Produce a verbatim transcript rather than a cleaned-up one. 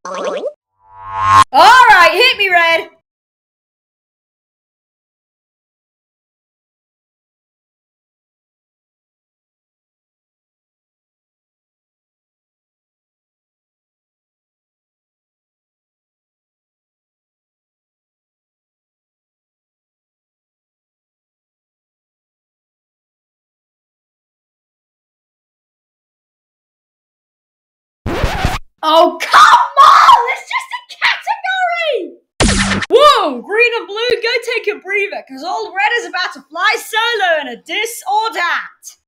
Alright, hit me, Red! Oh, come on! It's just a category! Whoa, green and blue, go take a breather, because old Red is about to fly solo in a this or that.